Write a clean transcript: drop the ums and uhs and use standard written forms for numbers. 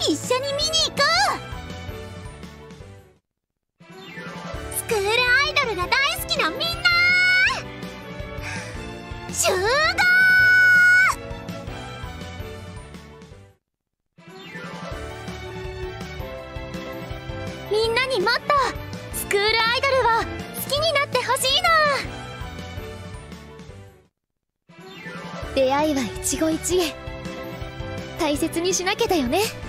一緒に見に行こう。スクールアイドルが大好きなみんな集合。みんなにもっとスクールアイドルを好きになってほしいの。出会いは一期一会、大切にしなきゃだよね。